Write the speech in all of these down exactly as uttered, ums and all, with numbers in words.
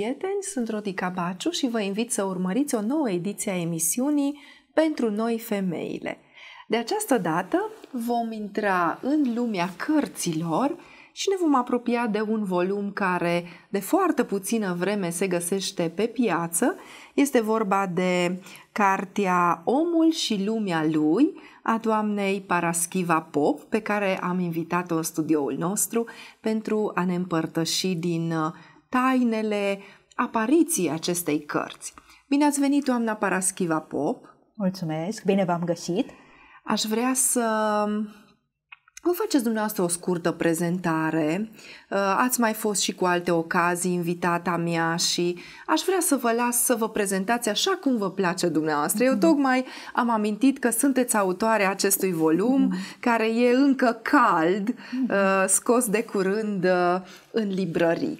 prieteni, sunt Rodica Baciu și vă invit să urmăriți o nouă ediție a emisiunii Pentru noi femeile. De această dată vom intra în lumea cărților și ne vom apropia de un volum care de foarte puțină vreme se găsește pe piață. Este vorba de cartea Omul și lumea lui a doamnei Paraschiva Pop, pe care am invitat-o în studioul nostru pentru a ne împărtăși din tainele apariției acestei cărți. Bine ați venit, doamna Paraschiva Pop! Mulțumesc, bine v-am găsit! Aș vrea să vă faceți dumneavoastră o scurtă prezentare. Ați mai fost și cu alte ocazii invitata mea și aș vrea să vă las să vă prezentați așa cum vă place dumneavoastră. Eu tocmai am amintit că sunteți autoarea acestui volum, care e încă cald, scos de curând în librării.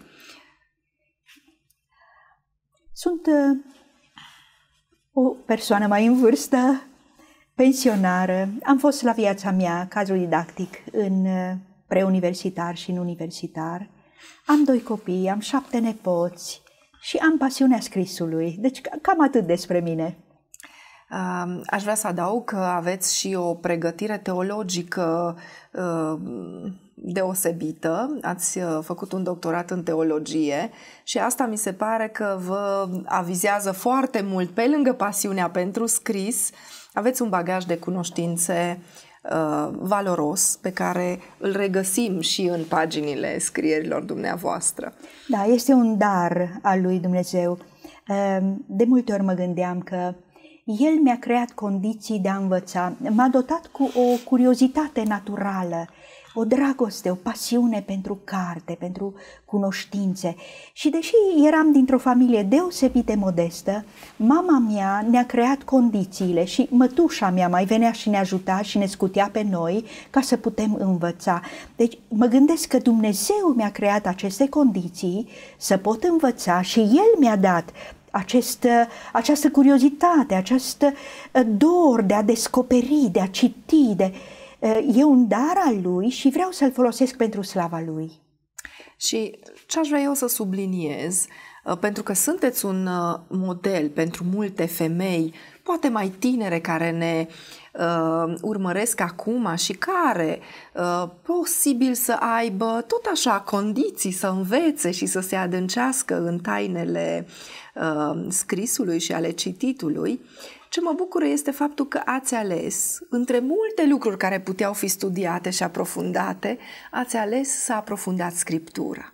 Sunt o persoană mai în vârstă, pensionară. Am fost la viața mea cadru didactic în preuniversitar și în universitar. Am doi copii, am șapte nepoți și am pasiunea scrisului. Deci cam atât despre mine. Aș vrea să adaug că aveți și o pregătire teologică deosebită. Ați făcut un doctorat în teologie și asta mi se pare că vă avizează foarte mult, pe lângă pasiunea pentru scris. Aveți un bagaj de cunoștințe uh, valoros pe care îl regăsim și în paginile scrierilor dumneavoastră. Da, este un dar al lui Dumnezeu. De multe ori mă gândeam că El mi-a creat condiții de a învăța, m-a dotat cu o curiozitate naturală, o dragoste, o pasiune pentru carte, pentru cunoștințe. Și deși eram dintr-o familie deosebit de modestă, mama mea ne-a creat condițiile și mătușa mea mai venea și ne ajuta și ne scutea pe noi ca să putem învăța. Deci mă gândesc că Dumnezeu mi-a creat aceste condiții să pot învăța și El mi-a dat Acest, această curiozitate, acest dor de a descoperi, de a citi, de... E un dar al Lui și vreau să-l folosesc pentru slava Lui. Și ce aș vrea eu să subliniez, pentru că sunteți un model pentru multe femei, poate mai tinere, care ne uh, urmăresc acum și care uh, posibil să aibă tot așa condiții să învețe și să se adâncească în tainele uh, scrisului și ale cititului. Ce mă bucură este faptul că ați ales, între multe lucruri care puteau fi studiate și aprofundate, ați ales să aprofundați Scriptura.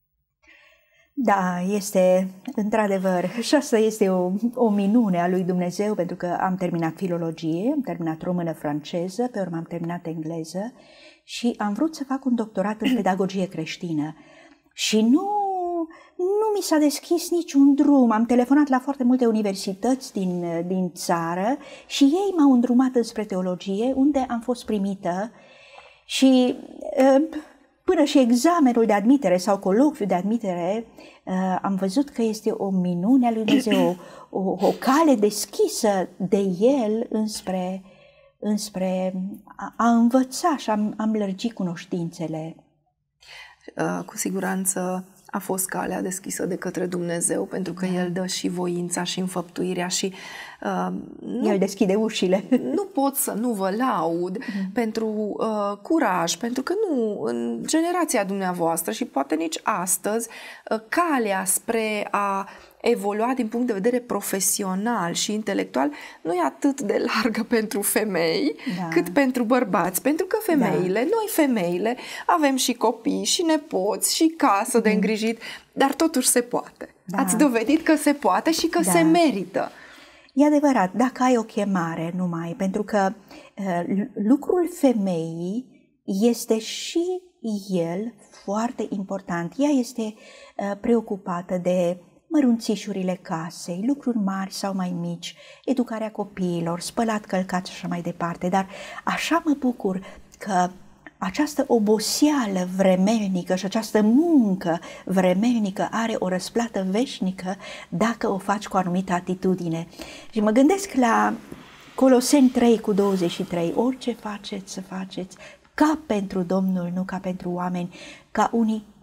Da, este într-adevăr, și asta este o, o minune a lui Dumnezeu, pentru că am terminat filologie, am terminat română-franceză, pe urmă am terminat engleză și am vrut să fac un doctorat în pedagogie creștină. Și nu, nu mi s-a deschis niciun drum. Am telefonat la foarte multe universități din, din țară și ei m-au îndrumat înspre teologie, unde am fost primită și... Uh, Până și examenul de admitere sau colocviul de admitere, uh, am văzut că este o minune a lui Dumnezeu, o, o cale deschisă de El înspre, înspre a, a învăța și am, am lărgit cunoștințele. Uh, cu siguranță a fost calea deschisă de către Dumnezeu, pentru că da. El dă și voința și înfăptuirea și uh, nu, El deschide ușile. Nu pot să nu vă laud mm. pentru uh, curaj, pentru că nu, în generația dumneavoastră și poate nici astăzi, uh, calea spre a evolua din punct de vedere profesional și intelectual nu e atât de largă pentru femei, da. cât pentru bărbați, pentru că femeile, da. noi femeile, avem și copii, și nepoți, și casă mm. de îngrijit, dar totuși se poate. Da. Ați dovedit că se poate și că da. se merită. E adevărat, dacă ai o chemare numai, pentru că uh, lucrul femeii este și el foarte important. Ea este uh, preocupată de mărunțișurile casei, lucruri mari sau mai mici, educarea copiilor, spălat, călcat și așa mai departe. Dar așa mă bucur că această oboseală vremelnică și această muncă vremelnică are o răsplată veșnică dacă o faci cu o anumită atitudine. Și mă gândesc la Coloseni trei cu douăzeci și trei, orice faceți să faceți ca pentru Domnul, nu ca pentru oameni, ca unii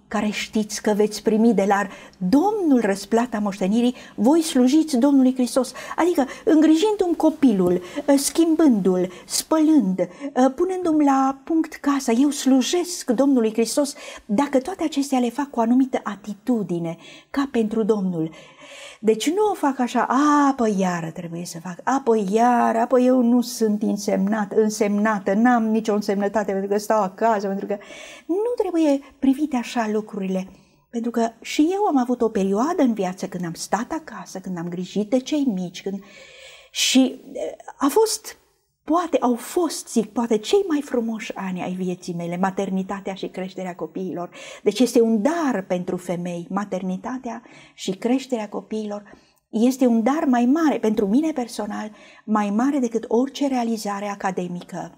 care știți că veți primi de la Domnul răsplata moștenirii, voi slujiți Domnului Hristos. Adică îngrijindu-mi copilul, schimbându-l, spălând, punându-mi la punct casa, eu slujesc Domnului Hristos. Dacă toate acestea le fac cu o anumită atitudine, ca pentru Domnul, deci nu o fac așa, a, păi iară trebuie să fac, a, păi iară, a, păi eu nu sunt însemnat, însemnată, n-am nicio însemnătate pentru că stau acasă, pentru că nu trebuie privite așa lucrurile. Pentru că și eu am avut o perioadă în viață când am stat acasă, când am grijit de cei mici, când... și a fost, poate au fost, zic, poate cei mai frumoși ani ai vieții mele, maternitatea și creșterea copiilor. Deci este un dar pentru femei, maternitatea și creșterea copiilor este un dar mai mare, pentru mine personal, mai mare decât orice realizare academică.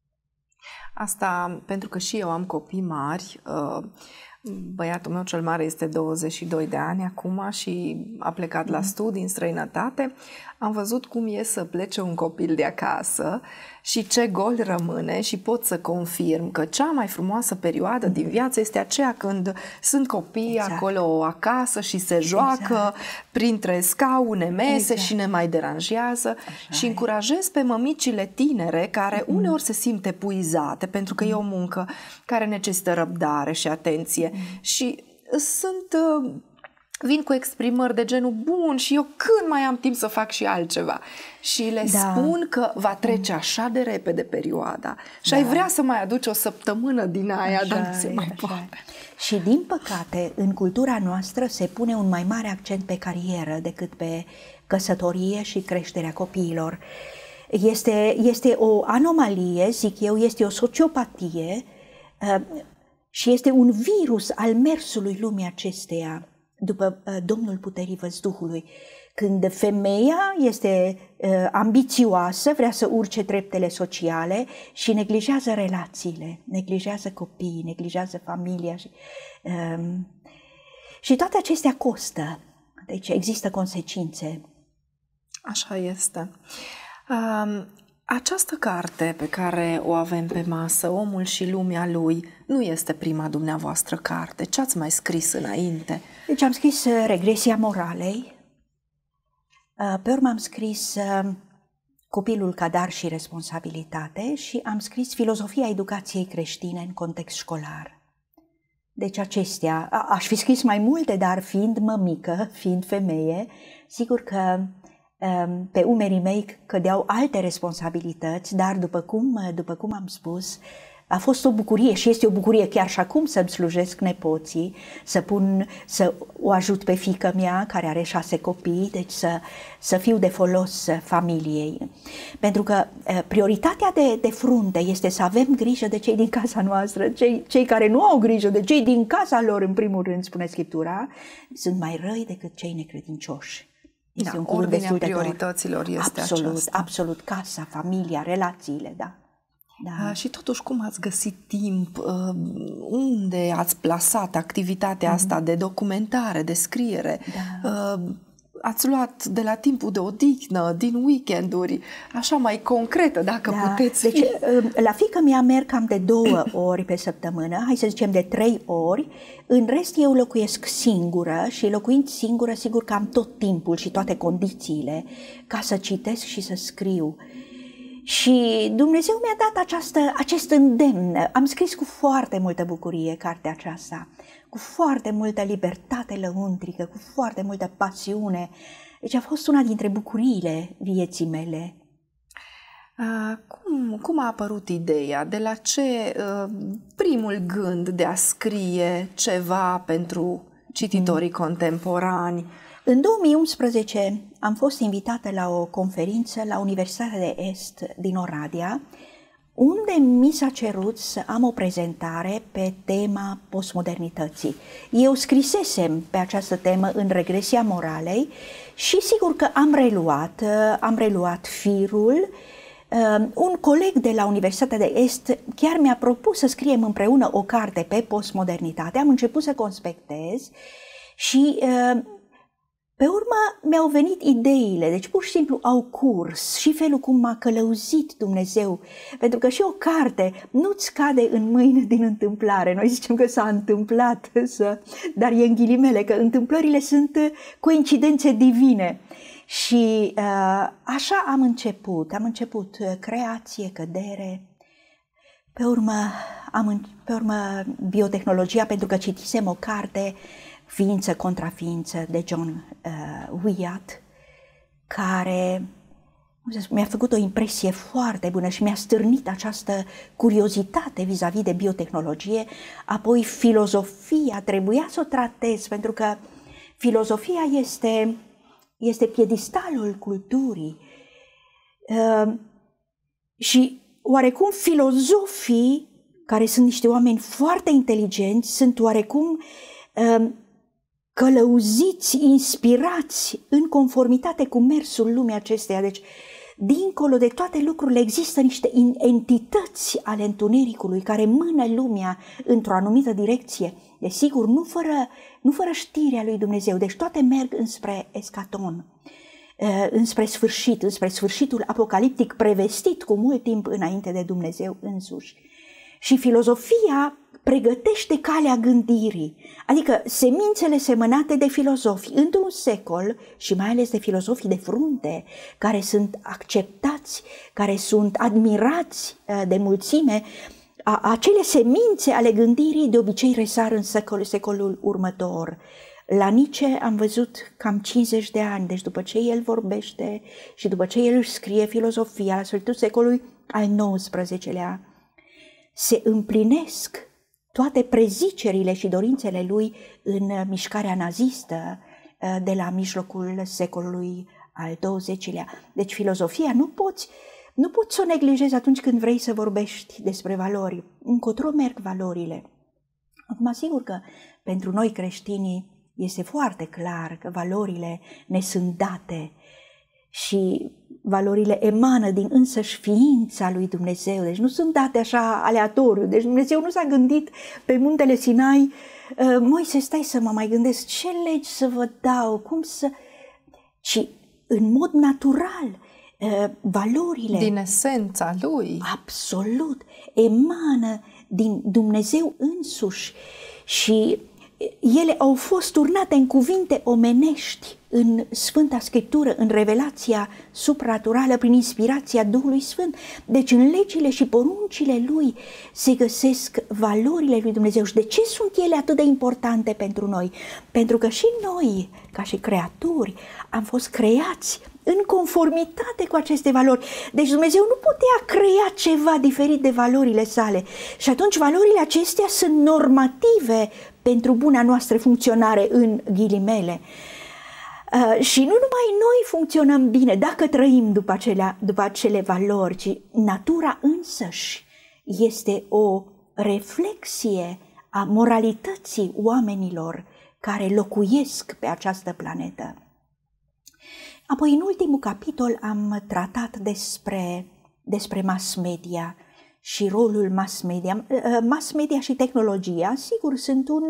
Asta pentru că și eu am copii mari. Băiatul meu cel mare este douăzeci și doi de ani acum și a plecat la studii în străinătate. Am văzut cum e să plece un copil de acasă și ce gol rămâne și pot să confirm că cea mai frumoasă perioadă din viață este aceea când sunt copii exact. acolo acasă și se joacă exact. printre scaune, mese exact. și ne mai deranjează. Așa și e. încurajez pe mămicile tinere care mm. uneori se simt epuizate pentru că mm. e o muncă care necesită răbdare și atenție mm. și sunt... vin cu exprimări de genul bun și eu când mai am timp să fac și altceva. Și le da. spun că va trece așa de repede perioada și da. ai vrea să mai aduci o săptămână din aia, așa dar nu se e, mai poate. Și din păcate, în cultura noastră se pune un mai mare accent pe carieră decât pe căsătorie și creșterea copiilor. Este, este o anomalie, zic eu, este o sociopatie uh, și este un virus al mersului lumii acesteia după uh, Domnul puterii văzduhului. Când femeia este uh, ambițioasă, vrea să urce treptele sociale și neglijează relațiile, neglijează copiii, neglijează familia. Și, uh, și toate acestea costă. Deci există consecințe. Așa este. Um... Această carte pe care o avem pe masă, Omul și lumea lui, nu este prima dumneavoastră carte. Ce ați mai scris înainte? Deci am scris Regresia moralei, pe urmă am scris Copilul ca dar și responsabilitate și am scris Filozofia educației creștine în context școlar. Deci acestea, aș fi scris mai multe, dar fiind mămică, fiind femeie, sigur că pe umerii mei cădeau alte responsabilități, dar după cum, după cum am spus, a fost o bucurie și este o bucurie chiar și acum să-mi slujesc nepoții, să, pun, să o ajut pe fiica mea care are șase copii, deci să, să fiu de folos familiei. Pentru că prioritatea de, de frunte este să avem grijă de cei din casa noastră, cei, cei care nu au grijă de cei din casa lor, în primul rând, spune Scriptura, sunt mai răi decât cei necredincioși. Este da, un cuvânt destul de priorităților este absolut, aceasta. Absolut, casa, familia, relațiile, da. da. Și totuși, cum ați găsit timp? Unde ați plasat activitatea mm-hmm. asta de documentare, de scriere? Da. Ați luat de la timpul de odihnă, din weekenduri, așa mai concretă, dacă da. puteți Deci, fi. la fiica mea merg cam de două ori pe săptămână, hai să zicem de trei ori, în rest eu locuiesc singură și locuind singură, sigur că am tot timpul și toate condițiile ca să citesc și să scriu. Și Dumnezeu mi-a dat această, acest îndemn. Am scris cu foarte multă bucurie cartea aceasta, cu foarte multă libertate lăuntrică, cu foarte multă pasiune. Deci a fost una dintre bucuriile vieții mele. Uh, cum, cum a apărut ideea? De la ce uh, primul gând de a scrie ceva pentru cititorii mm. contemporani? În două mii unsprezece am fost invitată la o conferință la Universitatea de Est din Oradea, unde mi s-a cerut să am o prezentare pe tema postmodernității. Eu scrisesem pe această temă în Regresia moralei și sigur că am reluat, am reluat firul. Un coleg de la Universitatea de Est chiar mi-a propus să scriem împreună o carte pe postmodernitate. Am început să conspectez și Pe urmă mi-au venit ideile, deci pur și simplu au curs și felul cum m-a călăuzit Dumnezeu, pentru că și o carte nu-ți cade în mâini din întâmplare. Noi zicem că s-a întâmplat, să, dar e în ghilimele, că întâmplările sunt coincidențe divine. Și uh, așa am început, am început creație, cădere, pe urmă, am, pe urmă biotehnologia, pentru că citisem o carte, Ființă contra ființă, de John uh, Wyatt, care mi-a făcut o impresie foarte bună și mi-a stârnit această curiozitate vis-a-vis de biotehnologie. Apoi filozofia, trebuia să o tratez, pentru că filozofia este, este piedistalul culturii. Uh, și oarecum filozofii, care sunt niște oameni foarte inteligenți, sunt oarecum uh, călăuziți, inspirați în conformitate cu mersul lumii acesteia. Deci, dincolo de toate lucrurile, există niște entități ale întunericului care mână lumea într-o anumită direcție. Desigur, nu fără, nu fără știrea lui Dumnezeu. Deci toate merg înspre escaton, înspre sfârșit, înspre sfârșitul apocaliptic prevestit cu mult timp înainte de Dumnezeu însuși. Și filozofia pregătește calea gândirii, adică semințele semănate de filozofi într-un secol și mai ales de filozofii de frunte, care sunt acceptați, care sunt admirați de mulțime, acele semințe ale gândirii de obicei resar în secol, secolul următor. La Nietzsche am văzut cam cincizeci de ani, deci după ce el vorbește și după ce el își scrie filozofia, la sfârșitul secolului al nouăsprezecelea, se împlinesc toate prezicerile și dorințele lui în mișcarea nazistă de la mijlocul secolului al douăzecilea. Deci filozofia nu poți, nu poți să o neglijezi atunci când vrei să vorbești despre valori. Încotro merg valorile. Acum, sigur că pentru noi creștinii este foarte clar că valorile ne sunt date și valorile emană din însăși ființa lui Dumnezeu, deci nu sunt date așa aleatoriu, deci Dumnezeu nu s-a gândit pe muntele Sinai, Moise, stai să mă mai gândesc ce legi să vă dau, cum să... ci în mod natural valorile... Din esența lui. Absolut, emană din Dumnezeu însuși și ele au fost turnate în cuvinte omenești în Sfânta Scriptură, în revelația supranaturală prin inspirația Duhului Sfânt. Deci în legile și poruncile lui se găsesc valorile lui Dumnezeu. Și de ce sunt ele atât de importante pentru noi? Pentru că și noi, ca și creaturi, am fost creați în conformitate cu aceste valori. Deci Dumnezeu nu putea crea ceva diferit de valorile sale. Și atunci valorile acestea sunt normative pentru buna noastră funcționare, în ghilimele. Uh, și nu numai noi funcționăm bine dacă trăim după acele, după acele valori, ci natura însăși este o reflexie a moralității oamenilor care locuiesc pe această planetă. Apoi, în ultimul capitol, am tratat despre, despre mass media și rolul mass media. Mass media și tehnologia, sigur, sunt un,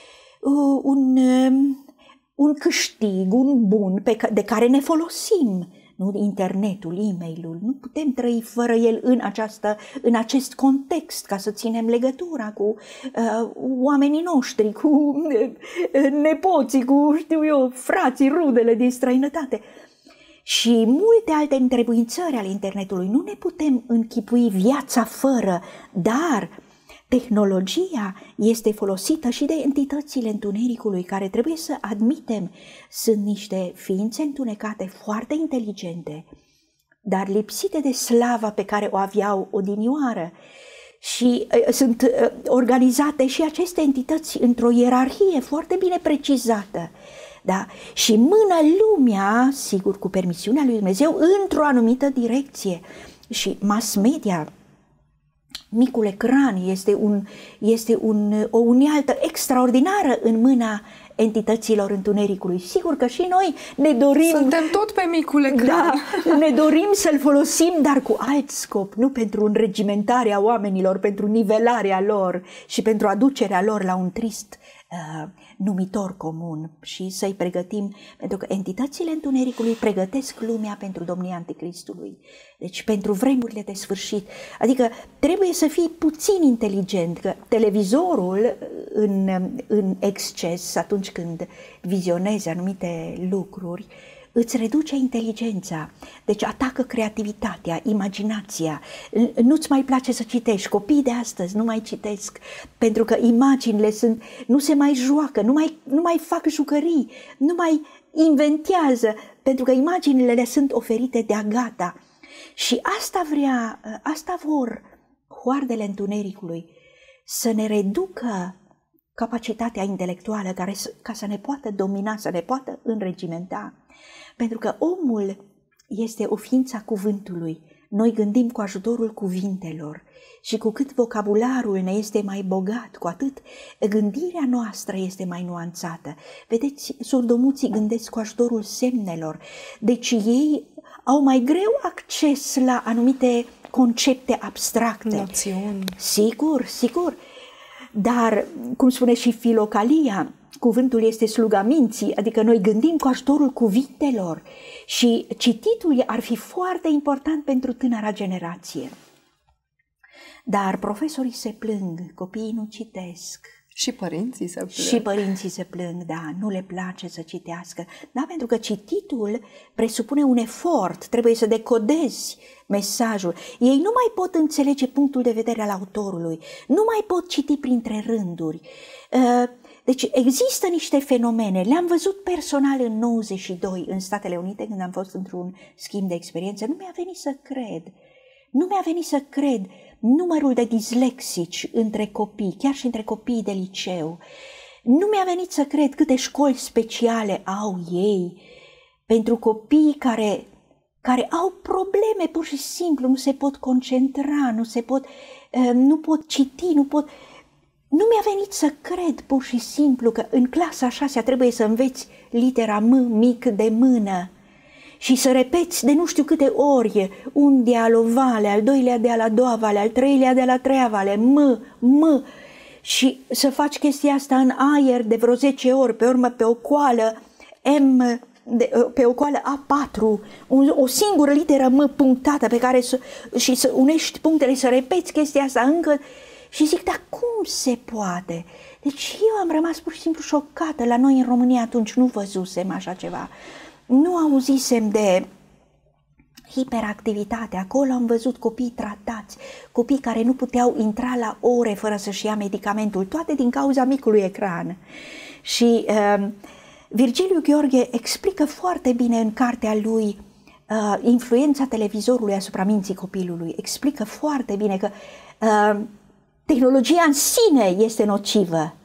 un, un câștig, un bun pe, de care ne folosim. Nu? Internetul, e-mailul, nu putem trăi fără el în, această, în acest context, ca să ținem legătura cu uh, oamenii noștri, cu uh, nepoții, cu, știu eu, frații, rudele din străinătate. Și multe alte întrebuințări ale internetului. Nu ne putem închipui viața fără, dar tehnologia este folosită și de entitățile întunericului, care, trebuie să admitem, sunt niște ființe întunecate foarte inteligente, dar lipsite de slava pe care o aveau odinioară. Și uh, sunt uh, organizate și aceste entități într-o ierarhie foarte bine precizată. Da? Și mână lumea, sigur, cu permisiunea lui Dumnezeu, într-o anumită direcție. Și mass media, micul ecran, este, un, este un, o unealtă extraordinară în mâna entităților întunericului. Sigur că și noi ne dorim... Suntem tot pe micul ecran. Da, ne dorim să-l folosim, dar cu alt scop, nu pentru înregimentarea oamenilor, pentru nivelarea lor și pentru aducerea lor la un trist uh, numitor comun și să-i pregătim, pentru că entitățile întunericului pregătesc lumea pentru domnia Anticristului, deci pentru vremurile de sfârșit. Adică trebuie să fii puțin inteligent, că televizorul în, în exces, atunci când vizionezi anumite lucruri, îți reduce inteligența, deci atacă creativitatea, imaginația, nu-ți mai place să citești, copiii de astăzi nu mai citesc, pentru că imaginile sunt, nu se mai joacă, nu mai, nu mai fac jucării, nu mai inventează, pentru că imaginile le sunt oferite de-a gata. Și asta vrea, asta vor hoardele întunericului, să ne reducă capacitatea intelectuală care, ca să ne poată domina, să ne poată înregimenta. Pentru că omul este o ființă a cuvântului. Noi gândim cu ajutorul cuvintelor și cu cât vocabularul ne este mai bogat, cu atât gândirea noastră este mai nuanțată. Vedeți, surdomuții gândesc cu ajutorul semnelor, deci ei au mai greu acces la anumite concepte abstracte. Noțiuni. Sigur, sigur. Dar, cum spune și Filocalia, cuvântul este sluga minții, adică noi gândim cu ajutorul cuvintelor și cititul ar fi foarte important pentru tânăra generație. Dar profesorii se plâng, copiii nu citesc. Și părinții se plâng. Și părinții se plâng, da, nu le place să citească. Da, pentru că cititul presupune un efort, trebuie să decodezi mesajul. Ei nu mai pot înțelege punctul de vedere al autorului, nu mai pot citi printre rânduri. Deci există niște fenomene, le-am văzut personal în nouăzeci și doi în Statele Unite, când am fost într-un schimb de experiență. Nu mi-a venit să cred, nu mi-a venit să cred numărul de dislexici între copii, chiar și între copiii de liceu. Nu mi-a venit să cred câte școli speciale au ei pentru copii care, care au probleme, pur și simplu, nu se pot concentra, nu se pot, nu pot citi, nu pot... Nu mi-a venit să cred pur și simplu că în clasa a șasea trebuie să înveți litera M mic de mână și să repeți de nu știu câte ori un de al o vale, al doilea de la a doua vale, al treilea de la a treia vale, M, M, și să faci chestia asta în aer de vreo zece ori, pe urmă pe o coală M, de, pe o coală A patru, un, o singură literă M punctată pe care să, și să unești punctele, să repeți chestia asta încă. Și zic, dar cum se poate? Deci eu am rămas pur și simplu șocată. La noi în România atunci nu văzusem așa ceva. Nu auzisem de hiperactivitate. Acolo am văzut copii tratați, copii care nu puteau intra la ore fără să-și ia medicamentul, toate din cauza micului ecran. Și uh, Virgiliu Gheorghe explică foarte bine în cartea lui uh, influența televizorului asupra minții copilului. Explică foarte bine că uh, tehnologia în sine este nocivă,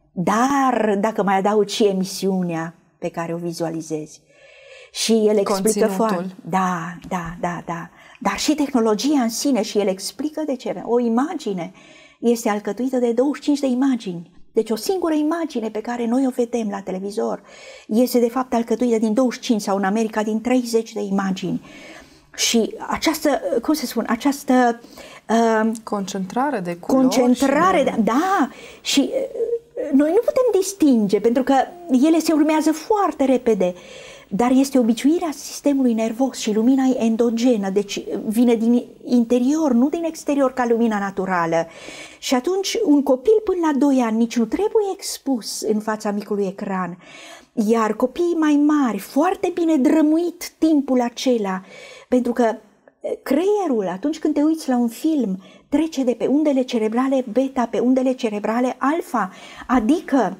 dar dacă mai adaugi și emisiunea pe care o vizualizezi. Și el explică foarte... Da, da, da, da. Dar și tehnologia în sine, și el explică de ce. O imagine este alcătuită de douăzeci și cinci de imagini. Deci o singură imagine pe care noi o vedem la televizor este de fapt alcătuită din douăzeci și cinci sau în America din treizeci de imagini. Și această, cum se spune, această... Uh, concentrare de culori. Concentrare, de... da, și uh, noi nu putem distinge, pentru că ele se urmează foarte repede, dar este obiceirea sistemului nervos și lumina e endogenă, deci vine din interior, nu din exterior ca lumina naturală. Și atunci un copil până la doi ani nici nu trebuie expus în fața micului ecran, iar copiii mai mari, foarte bine drămuit timpul acela, pentru că creierul, atunci când te uiți la un film, trece de pe undele cerebrale beta pe undele cerebrale alfa, adică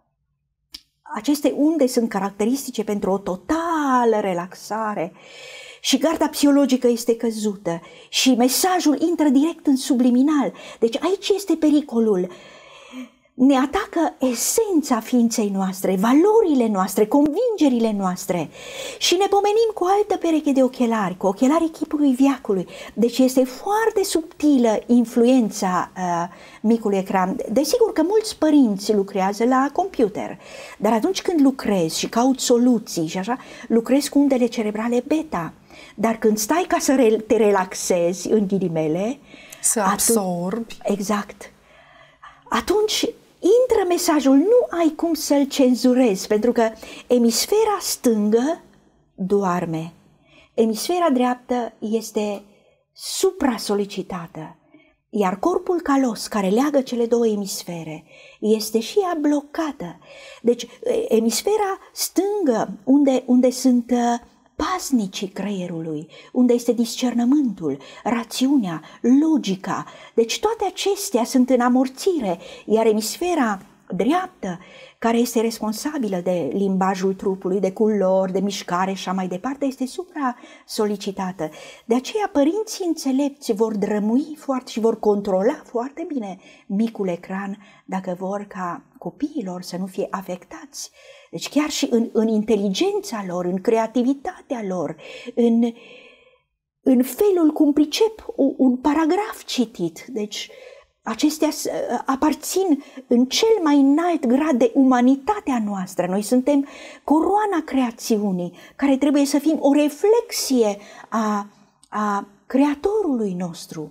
aceste unde sunt caracteristice pentru o totală relaxare și garda psihologică este căzută și mesajul intră direct în subliminal. Deci aici este pericolul. Ne atacă esența ființei noastre, valorile noastre, convingerile noastre și ne pomenim cu o altă pereche de ochelari, cu ochelarii chipului veacului. Deci este foarte subtilă influența uh, micului ecran. Desigur că mulți părinți lucrează la computer, dar atunci când lucrezi și cauți soluții și așa, lucrezi cu undele cerebrale beta. Dar când stai ca să te relaxezi, în ghilimele, să absorbi, exact, atunci intră mesajul, nu ai cum să-l cenzurezi, pentru că emisfera stângă doarme, emisfera dreaptă este supra-solicitată, iar corpul calos care leagă cele două emisfere este și ea blocată. Deci emisfera stângă, unde, unde sunt paznicii creierului, unde este discernământul, rațiunea, logica, deci toate acestea sunt în amorțire, iar emisfera dreaptă, care este responsabilă de limbajul trupului, de culori, de mișcare și așa mai departe, este supra-solicitată. De aceea părinții înțelepți vor drămui foarte și vor controla foarte bine micul ecran dacă vor ca copiilor să nu fie afectați. Deci chiar și în, în inteligența lor, în creativitatea lor, în, în felul cum pricep un, un paragraf citit. Deci acestea aparțin în cel mai înalt grad de umanitatea noastră. Noi suntem coroana creațiunii, care trebuie să fim o reflexie a, a Creatorului nostru.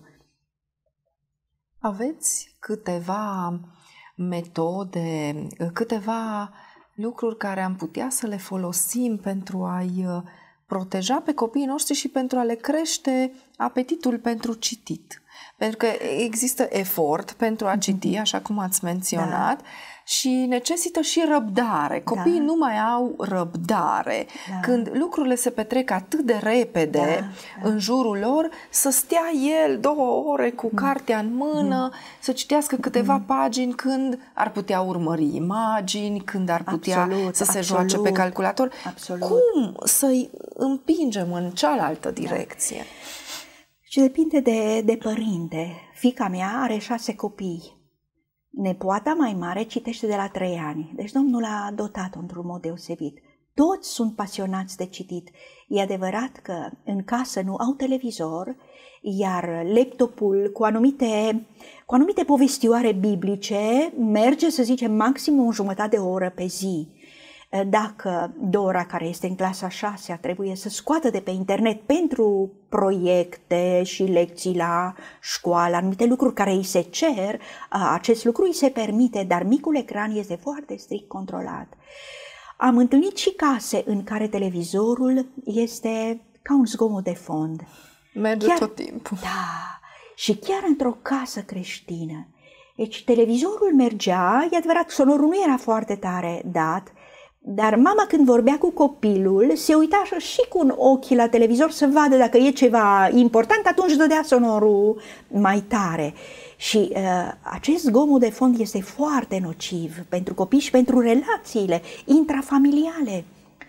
Aveți câteva metode, câteva lucruri care am putea să le folosim pentru a-i proteja pe copiii noștri și pentru a le crește apetitul pentru citit? Pentru că există efort pentru a citi, așa cum ați menționat, da. Și necesită și răbdare. Copiii da. nu mai au răbdare. Da. Când lucrurile se petrec atât de repede da. Da. în jurul lor, să stea el două ore cu cartea în mână, mm. să citească câteva mm. pagini, când ar putea urmări imagini, când ar putea absolut, să se absolut, joace pe calculator. Absolut. Cum să-i împingem în cealaltă direcție? Da. Și depinde de, de părinte. Fiica mea are șase copii. Nepoata mai mare citește de la trei ani. Deci Domnul a dotat-o într-un mod deosebit. Toți sunt pasionați de citit. E adevărat că în casă nu au televizor, iar laptopul cu anumite, cu anumite povestioare biblice merge, să zicem, maxim o jumătate de oră pe zi. Dacă Dora, care este în clasa a șasea, trebuie să scoată de pe internet pentru proiecte și lecții la școală, anumite lucruri care îi se cer, acest lucru îi se permite, dar micul ecran este foarte strict controlat. Am întâlnit și case în care televizorul este ca un zgomot de fond. Merge chiar, tot timpul. Da, și chiar într-o casă creștină. Deci televizorul mergea, e adevărat, sonorul nu era foarte tare dat, dar mama, când vorbea cu copilul, se uita și cu un ochi la televizor să vadă dacă e ceva important, atunci dădea sonorul mai tare. Și uh, acest zgomot de fond este foarte nociv pentru copii și pentru relațiile intrafamiliale.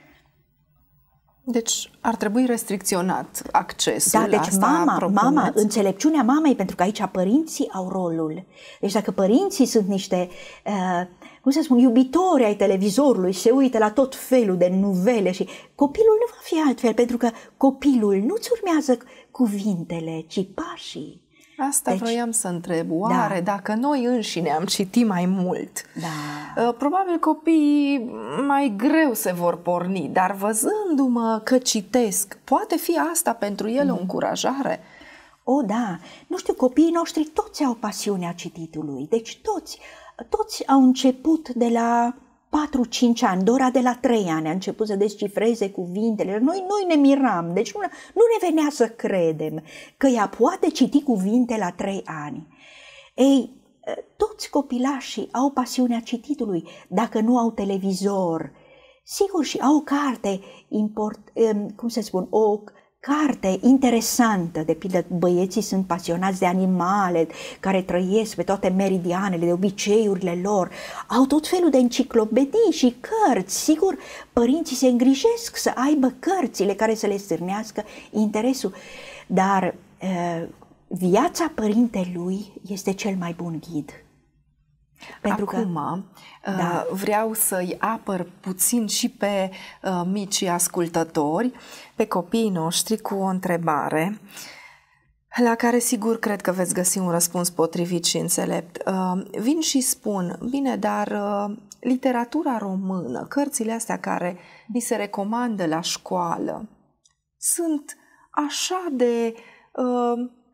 Deci ar trebui restricționat accesul. Da, deci asta mama, mama, înțelepciunea mamei, pentru că aici părinții au rolul. Deci dacă părinții sunt niște, uh, cum să spun, iubitori ai televizorului, se uită la tot felul de nuvele și copilul nu va fi altfel, pentru că copilul nu-ți urmează cuvintele, ci pașii. Asta deci, vroiam să întreb. Oare da. dacă noi înșine am citit mai mult, da. probabil copiii mai greu se vor porni, dar văzându-mă că citesc, poate fi asta pentru el mm. o încurajare? O, da. Nu știu, copiii noștri toți au pasiunea cititului. Deci toți, toți au început de la patru cinci ani, Dora de la trei ani a început să descifreze cuvintele. Noi, noi ne miram, deci nu, nu ne venea să credem că ea poate citi cuvinte la trei ani. Ei, toți copilașii au pasiunea cititului, dacă nu au televizor. Sigur, și au o carte, import, cum să spun, o carte interesantă, de pildă băieții sunt pasionați de animale care trăiesc pe toate meridianele, de obiceiurile lor, au tot felul de enciclopedii și cărți. Sigur, părinții se îngrijesc să aibă cărțile care să le stârnească interesul, dar viața părintelui este cel mai bun ghid. Pentru Acum că, da. vreau să-i apăr puțin și pe uh, micii ascultători, pe copiii noștri, cu o întrebare la care sigur cred că veți găsi un răspuns potrivit și înțelept. Uh, vin și spun, bine, dar uh, literatura română, cărțile astea care ni se recomandă la școală, sunt așa de... Uh,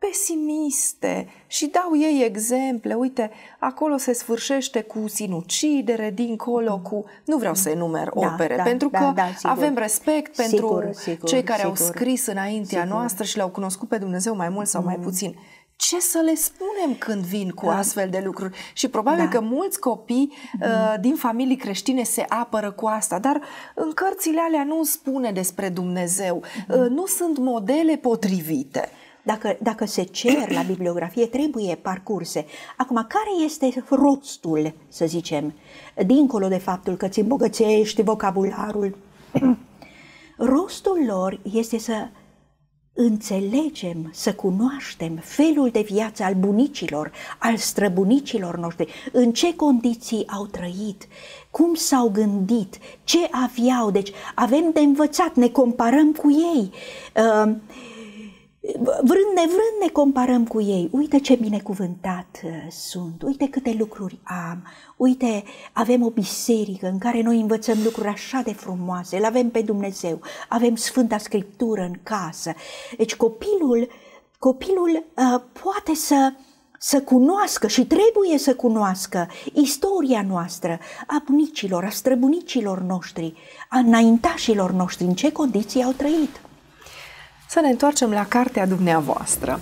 pesimiste și dau ei exemple. Uite, acolo se sfârșește cu sinucidere, dincolo cu... Nu vreau să enumer Da, opere, da, pentru da, că da, sigur. avem respect pentru Sigur, sigur, cei care sigur. au scris înaintea Sigur. noastră și l-au cunoscut pe Dumnezeu mai mult sau mai puțin. Ce să le spunem când vin cu astfel de lucruri? Și probabil Da. că mulți copii uh, din familii creștine se apără cu asta, dar în cărțile alea nu spune despre Dumnezeu, uh, nu sunt modele potrivite. Dacă, dacă se cer la bibliografie, trebuie parcurse. Acum, care este rostul, să zicem, dincolo de faptul că îți îmbogățești vocabularul? Rostul lor este să înțelegem, să cunoaștem felul de viață al bunicilor, al străbunicilor noștri, în ce condiții au trăit, cum s-au gândit, ce aveau. Deci avem de învățat, ne comparăm cu ei. Uh, Vrând nevrând ne comparăm cu ei. Uite ce binecuvântat sunt, uite câte lucruri am, uite, avem o biserică în care noi învățăm lucruri așa de frumoase, îl avem pe Dumnezeu, avem Sfânta Scriptură în casă. Deci copilul, copilul uh, poate să, să cunoască și trebuie să cunoască istoria noastră, a bunicilor, a străbunicilor noștri, a înaintașilor noștri, în ce condiții au trăit. Să ne întoarcem la cartea dumneavoastră.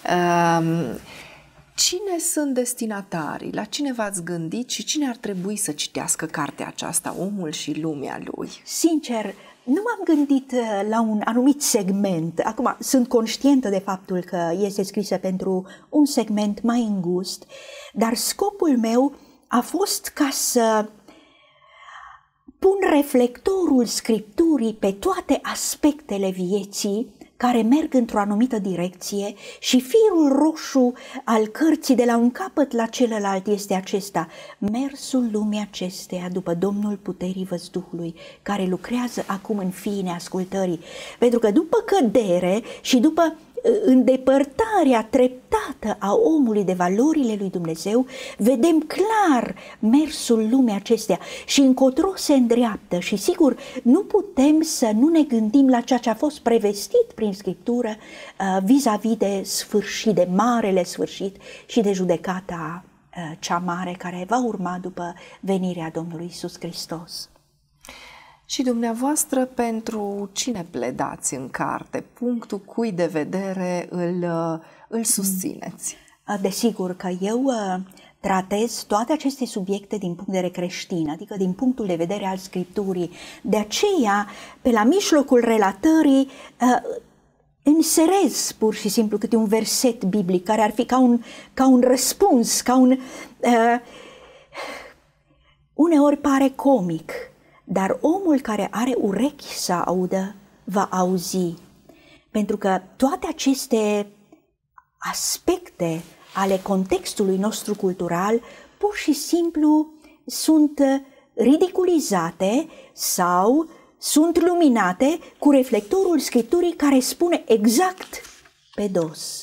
Cine sunt destinatarii? La cine v-ați gândit și cine ar trebui să citească cartea aceasta, Omul și lumea lui? Sincer, nu m-am gândit la un anumit segment. Acum, sunt conștientă de faptul că este scrisă pentru un segment mai îngust, dar scopul meu a fost ca să pun reflectorul Scripturii pe toate aspectele vieții care merg într-o anumită direcție și firul roșu al cărții de la un capăt la celălalt este acesta: mersul lumii acesteia după Domnul puterii văzduhului, care lucrează acum în fiii neascultării. Pentru că după cădere și după îndepărtarea treptată a omului de valorile lui Dumnezeu, vedem clar mersul lumii acesteia și încotro se îndreaptă. Și sigur, nu putem să nu ne gândim la ceea ce a fost prevestit prin Scriptură vis-a-vis de sfârșit, de marele sfârșit și de judecata cea mare care va urma după venirea Domnului Iisus Hristos. Și dumneavoastră pentru cine pledați în carte? Punctul cui de vedere îl, îl susțineți? Desigur că eu tratez toate aceste subiecte din punct de vedere creștin, adică din punctul de vedere al Scripturii. De aceea, pe la mijlocul relatării, înserez pur și simplu câte un verset biblic care ar fi ca un, ca un răspuns, ca un... Uh, uneori pare comic, dar omul care are urechi să audă va auzi. Pentru că toate aceste aspecte ale contextului nostru cultural pur și simplu sunt ridiculizate sau sunt luminate cu reflectorul Scripturii care spune exact pe dos.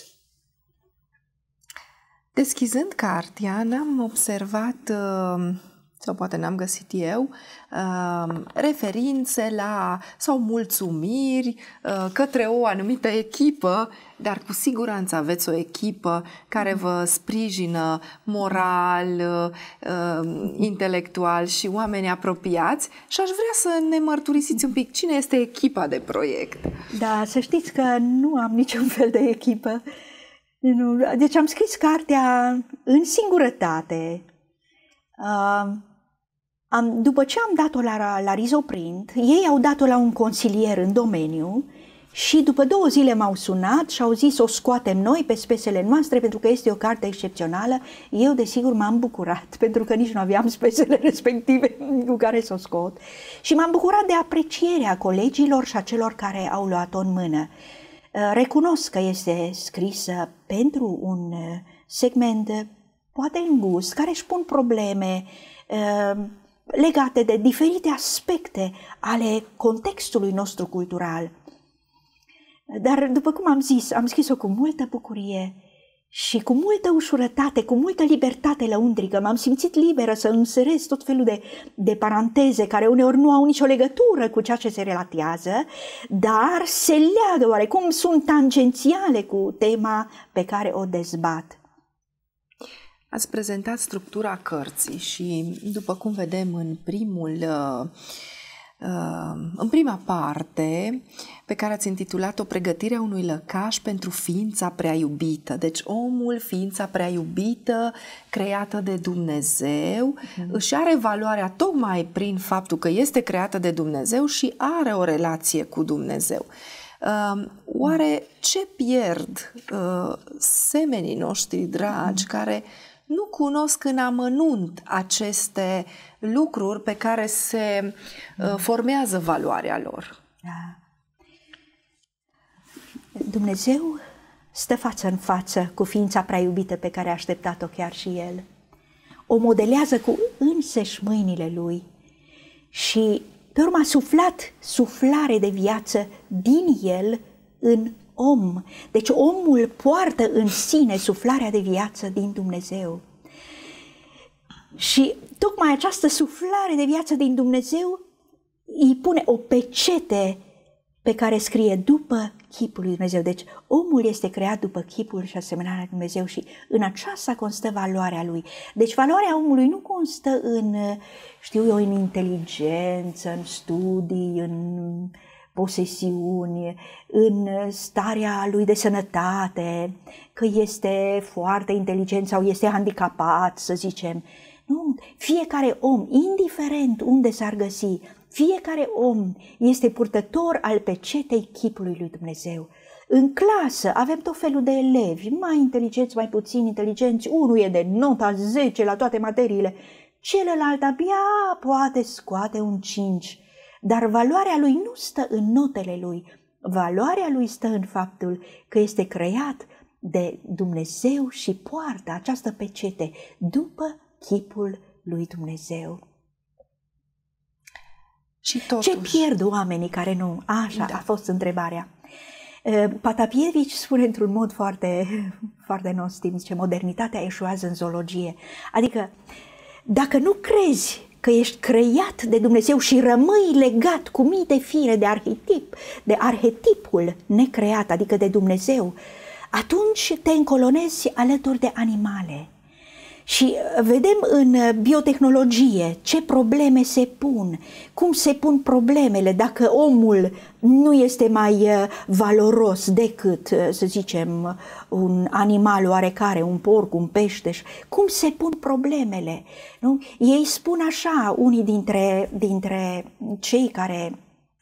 Deschizând cartea, n-am observat... Uh... sau poate n-am găsit eu, uh, referințe la sau mulțumiri uh, către o anumită echipă, dar cu siguranță aveți o echipă care vă sprijină moral, uh, intelectual și oameni apropiați și aș vrea să ne mărturisiți un pic cine este echipa de proiect. Da, să știți că nu am niciun fel de echipă. Deci am scris cartea în singurătate. Uh, Am, după ce am dat-o la, la Rizoprint, ei au dat-o la un consilier în domeniu și după două zile m-au sunat și au zis o scoatem noi pe spesele noastre pentru că este o carte excepțională. Eu desigur m-am bucurat pentru că nici nu aveam spesele respective cu care să o scot și m-am bucurat de aprecierea colegilor și a celor care au luat-o în mână. Recunosc că este scrisă pentru un segment poate îngust, care își pun probleme legate de diferite aspecte ale contextului nostru cultural. Dar, după cum am zis, am scris-o cu multă bucurie și cu multă ușurătate, cu multă libertate lăuntrică, m-am simțit liberă să înserez tot felul de, de paranteze care uneori nu au nicio legătură cu ceea ce se relatează, dar se leagă oarecum, sunt tangențiale cu tema pe care o dezbat. Ați prezentat structura cărții și, după cum vedem în primul... Uh... în prima parte, pe care ați intitulat-o Pregătirea unui lăcaș pentru ființa prea iubită. Deci omul, ființa prea iubită, creată de Dumnezeu, mm-hmm. își are valoarea tocmai prin faptul că este creată de Dumnezeu și are o relație cu Dumnezeu. Oare ce pierd semenii noștri dragi mm-hmm. care nu cunosc în amănunt aceste lucruri pe care se uh, formează valoarea lor? Da. Dumnezeu stă față în față cu ființa prea iubită pe care a așteptat-o chiar și El. O modelează cu înseși mâinile Lui și pe urmă a suflat suflare de viață din El în om. Deci omul poartă în sine suflarea de viață din Dumnezeu. Și tocmai această suflare de viață din Dumnezeu îi pune o pecete pe care scrie după chipul lui Dumnezeu. Deci omul este creat după chipul și asemănarea lui Dumnezeu și în aceasta constă valoarea lui. Deci valoarea omului nu constă în, știu eu, în inteligență, în studii, în posesiuni, în starea lui de sănătate, că este foarte inteligent sau este handicapat, să zicem. Nu, fiecare om, indiferent unde s-ar găsi, fiecare om este purtător al pecetei chipului lui Dumnezeu. În clasă avem tot felul de elevi, mai inteligenți, mai puțin inteligenți, unul e de nota zece la toate materiile, celălalt abia poate scoate un cinci. Dar valoarea lui nu stă în notele lui, valoarea lui stă în faptul că este creat de Dumnezeu și poartă această pecete după chipul lui Dumnezeu. Și totuși... Ce pierd oamenii care nu? Așa da. A fost întrebarea. Patapievici spune într-un mod foarte, foarte nostim, zice, modernitatea eșuează în zoologie. Adică, dacă nu crezi că ești creat de Dumnezeu și rămâi legat cu mii de fire de arhetip, de arhetipul necreat, adică de Dumnezeu, atunci te încolonezi alături de animale. Și vedem în biotehnologie ce probleme se pun, cum se pun problemele dacă omul nu este mai valoros decât, să zicem, un animal oarecare, un porc, un pește, cum se pun problemele. Nu? Ei spun așa, unii dintre, dintre cei care,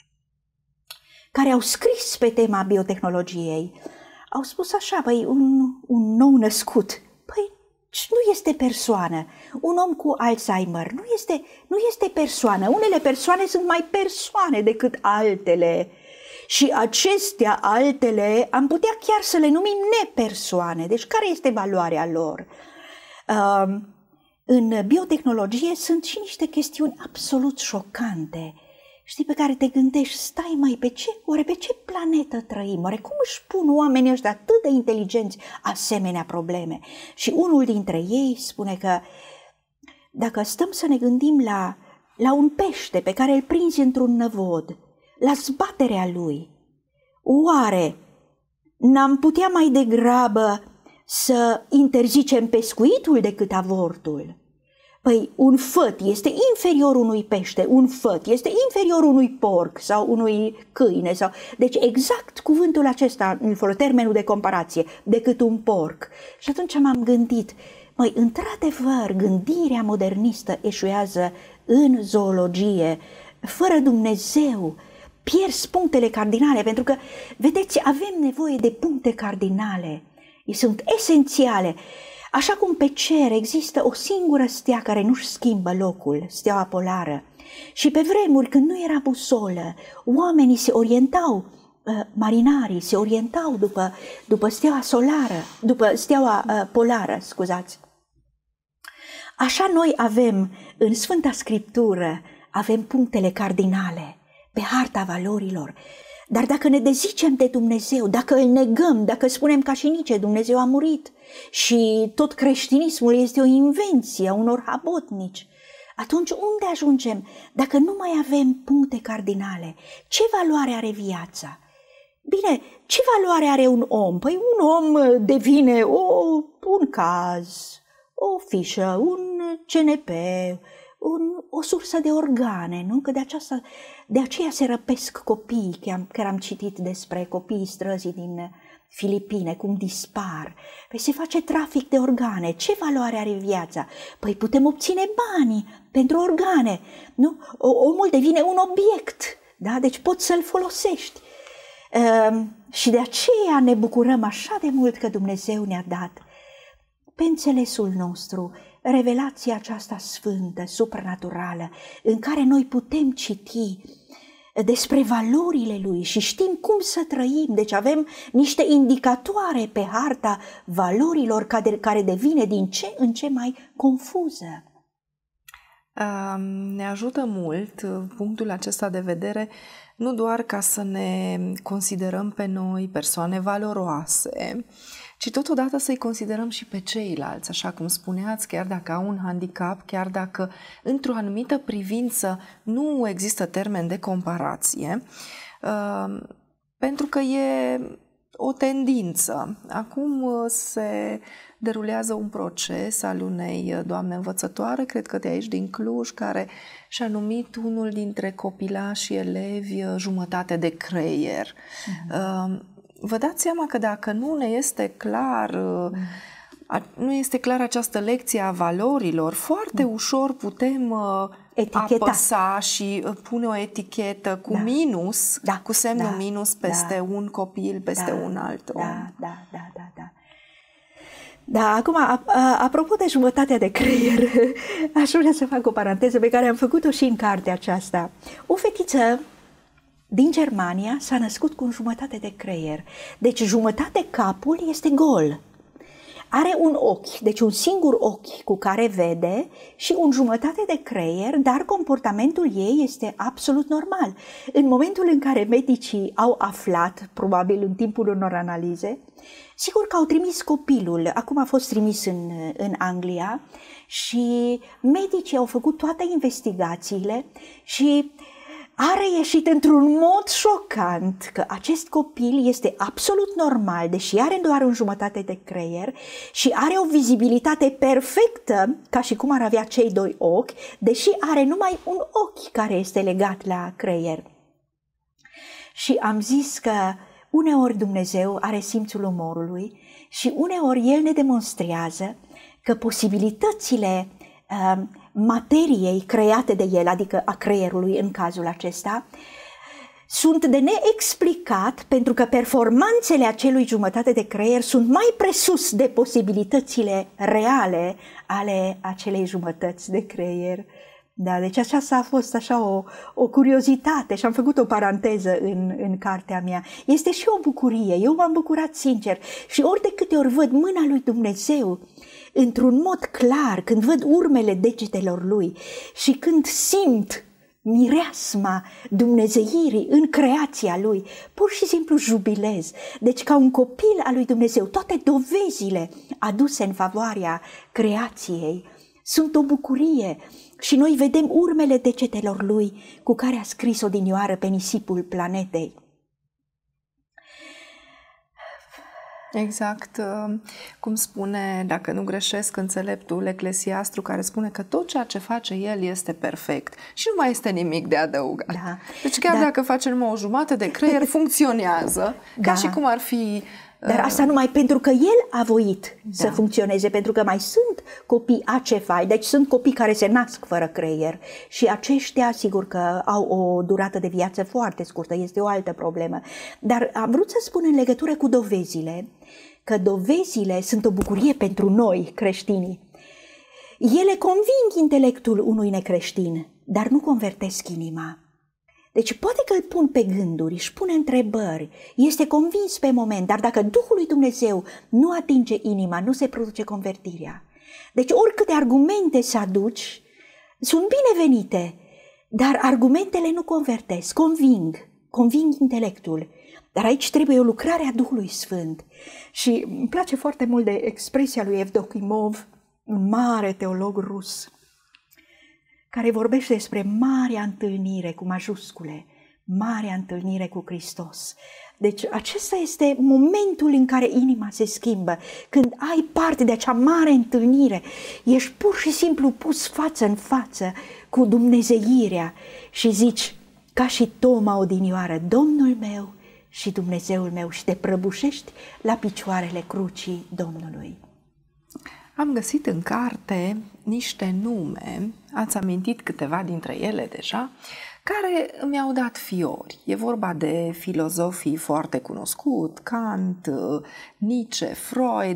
care au scris pe tema biotehnologiei, au spus așa, băi, un, un nou născut, păi, nu este persoană. Un om cu Alzheimer nu este, nu este persoană. Unele persoane sunt mai persoane decât altele. Și acestea, altele, am putea chiar să le numim nepersoane. Deci care este valoarea lor? Uh, în biotehnologie sunt și niște chestiuni absolut șocante. Știi, pe care te gândești, stai mai, pe ce, oare pe ce planetă trăim? Oare cum își pun oamenii ăștia atât de inteligenți asemenea probleme? Și unul dintre ei spune că dacă stăm să ne gândim la, la un pește pe care îl prinzi într-un năvod, la zbaterea lui, oare n-am putea mai degrabă să interzicem pescuitul decât avortul? Păi, un făt este inferior unui pește, un făt este inferior unui porc sau unui câine. Sau... Deci exact cuvântul acesta, îl folosesc, termenul de comparație, decât un porc. Și atunci m-am gândit, măi, într-adevăr, gândirea modernistă eșuează în zoologie, fără Dumnezeu, pierzi punctele cardinale, pentru că, vedeți, avem nevoie de puncte cardinale, ei sunt esențiale. Așa cum pe cer există o singură stea care nu-și schimbă locul, steaua polară, și pe vremuri când nu era busolă, oamenii se orientau, marinarii se orientau după, după steaua solară, după steaua uh, polară, scuzați. Așa noi avem în Sfânta Scriptură, avem punctele cardinale pe harta valorilor. Dar dacă ne dezicem de Dumnezeu, dacă îl negăm, dacă spunem ca și Nice, Dumnezeu a murit și tot creștinismul este o invenție a unor habotnici, atunci unde ajungem dacă nu mai avem puncte cardinale? Ce valoare are viața? Bine, ce valoare are un om? Păi un om devine o, un caz, o fișă, un C N P, un, o sursă de organe, nu? Că de, aceasta, de aceea se răpesc copiii, că am, că am citit despre copiii străzii din Filipine, cum dispar. Păi se face trafic de organe. Ce valoare are viața? Păi putem obține bani pentru organe, nu? O, omul devine un obiect, da? Deci poți să-l folosești. Uh, și de aceea ne bucurăm așa de mult că Dumnezeu ne-a dat pe înțelesul nostru revelația aceasta sfântă, supranaturală, în care noi putem citi despre valorile Lui și știm cum să trăim. Deci avem niște indicatoare pe harta valorilor care devine din ce în ce mai confuză. Ne ajută mult punctul acesta de vedere, nu doar ca să ne considerăm pe noi persoane valoroase, ci totodată să-i considerăm și pe ceilalți, așa cum spuneați, chiar dacă au un handicap, chiar dacă într-o anumită privință nu există termen de comparație, pentru că e o tendință. Acum se derulează un proces al unei doamne învățătoare, cred că de aici din Cluj, care și-a numit unul dintre copilașii elevi jumătate de creier. Mm-hmm. Vă dați seama că dacă nu ne este clar, mm-hmm. nu este clar această lecție a valorilor, foarte mm-hmm. ușor putem Eticheta. apăsa și pune o etichetă cu da. minus, da. cu semnul da. minus peste da. un copil, peste da. un alt om. Da, da, da, da, da. Da, acum, a, a, apropo de jumătatea de creier, aș vrea să fac o paranteză pe care am făcut-o și în cartea aceasta. O fetiță din Germania s-a născut cu jumătate de creier. Deci jumătate capul este gol. Are un ochi, deci un singur ochi cu care vede și un jumătate de creier, dar comportamentul ei este absolut normal. În momentul în care medicii au aflat, probabil în timpul unor analize, sigur că au trimis copilul, acum a fost trimis în, în Anglia și medicii au făcut toate investigațiile și a reieșit într-un mod șocant că acest copil este absolut normal, deși are doar o jumătate de creier și are o vizibilitate perfectă, ca și cum ar avea cei doi ochi, deși are numai un ochi care este legat la creier. Și am zis că uneori Dumnezeu are simțul umorului și uneori El ne demonstrează că posibilitățile uh, materiei create de El, adică a creierului în cazul acesta, sunt de neexplicat pentru că performanțele acelui jumătate de creier sunt mai presus de posibilitățile reale ale acelei jumătăți de creier. Da, deci aceasta a fost așa o, o curiozitate și am făcut o paranteză în, în cartea mea. Este și o bucurie, eu m-am bucurat sincer și ori de câte ori văd mâna lui Dumnezeu într-un mod clar, când văd urmele degetelor Lui și când simt mireasma dumnezeirii în creația Lui, pur și simplu jubilez. Deci ca un copil al lui Dumnezeu, toate dovezile aduse în favoarea creației sunt o bucurie și noi vedem urmele degetelor Lui cu care a scris odinioară pe nisipul planetei. Exact, cum spune, dacă nu greșesc, înțeleptul Eclesiastru, care spune că tot ceea ce face el este perfect și nu mai este nimic de adăugat. Da. Deci chiar da. dacă face numai o jumătate de creier, funcționează, da. ca și cum ar fi... Dar asta numai pentru că el a voit da. să funcționeze, pentru că mai sunt copii acefali, deci sunt copii care se nasc fără creier și aceștia, sigur că au o durată de viață foarte scurtă, este o altă problemă. Dar am vrut să spun în legătură cu dovezile, că dovezile sunt o bucurie pentru noi, creștinii. Ele conving intelectul unui necreștin, dar nu convertesc inima. Deci poate că îl pun pe gânduri, își pune întrebări, este convins pe moment, dar dacă Duhul lui Dumnezeu nu atinge inima, nu se produce convertirea. Deci oricâte argumente să aduci, sunt binevenite, dar argumentele nu convertesc, conving, conving intelectul. Dar aici trebuie o lucrare a Duhului Sfânt. Și îmi place foarte mult de expresia lui Evdokimov, un mare teolog rus, care vorbește despre marea întâlnire cu majuscule, marea întâlnire cu Hristos. Deci acesta este momentul în care inima se schimbă, când ai parte de acea mare întâlnire, ești pur și simplu pus față în față cu dumnezeirea și zici, ca și Toma odinioară, Domnul meu și Dumnezeul meu, și te prăbușești la picioarele crucii Domnului. Am găsit în carte niște nume, ați amintit câteva dintre ele deja, care mi-au dat fiori. E vorba de filozofii foarte cunoscut, Kant, Nietzsche, Freud,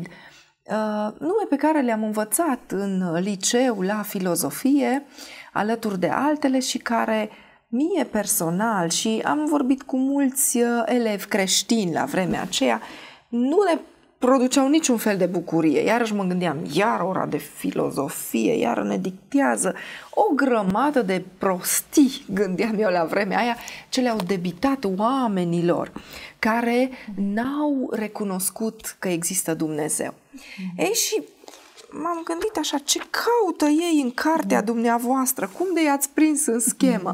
nume pe care le-am învățat în liceu la filozofie, alături de altele, și care mie personal, și am vorbit cu mulți elevi creștini la vremea aceea, nu le produceau niciun fel de bucurie. Iarăși mă gândeam, iar ora de filozofie, iar ne dictează o grămadă de prostii, gândeam eu la vremea aia, ce le-au debitat oamenilor care n-au recunoscut că există Dumnezeu. Mm. Ei, și m-am gândit așa, ce caută ei în cartea dumneavoastră? Cum de i-ați prins în schemă?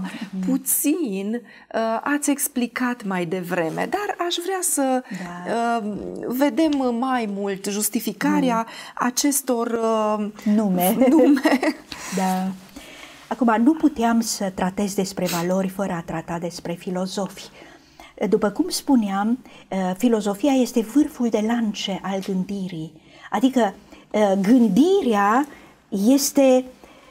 Puțin uh, ați explicat mai devreme, dar aș vrea să da. uh, vedem mai mult justificarea mm. acestor uh, nume. nume. Da. Acum, nu puteam să tratez despre valori fără a trata despre filozofi. După cum spuneam, filozofia este vârful de lance al gândirii, adică gândirea este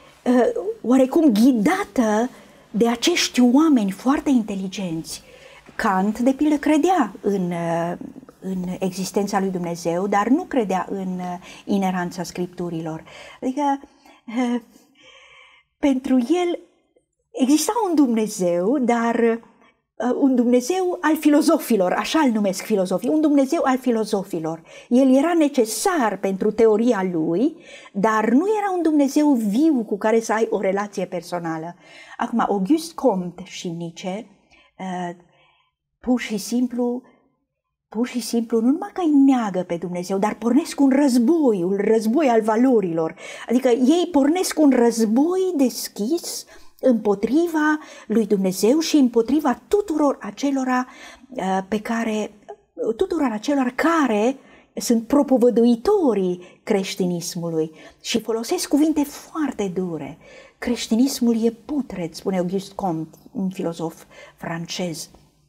oarecum ghidată de acești oameni foarte inteligenți. Kant, de pildă, credea în, în existența lui Dumnezeu, dar nu credea în ineranța Scripturilor. Adică, pentru el exista un Dumnezeu, dar un Dumnezeu al filozofilor, așa îl numesc filozofii, un Dumnezeu al filozofilor. El era necesar pentru teoria lui, dar nu era un Dumnezeu viu cu care să ai o relație personală. Acum, Auguste Comte și Nietzsche, pur și simplu, pur și simplu, nu numai că îi neagă pe Dumnezeu, dar pornesc un război, un război al valorilor. Adică ei pornesc un război deschis împotriva lui Dumnezeu și împotriva tuturor acelora pe care, tuturor acelor care sunt propovăduitorii creștinismului și folosesc cuvinte foarte dure. Creștinismul e putred, spune Auguste Comte, un filozof francez.